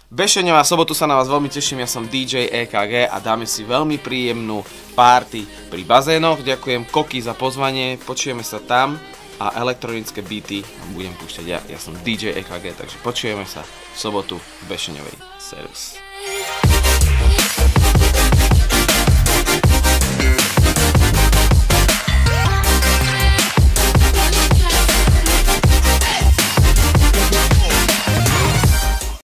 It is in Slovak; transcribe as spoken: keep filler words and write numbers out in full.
Bešeňová, sobotu sa na vás veľmi teším, ja som dý džej é ká gé a dáme si veľmi príjemnú party pri bazénoch. Ďakujem Koki za pozvanie, počujeme sa tam a elektronické beaty budem púšťať ja, ja som dý džej é ká gé, takže počujeme sa v sobotu v Bešeňovej. Servus.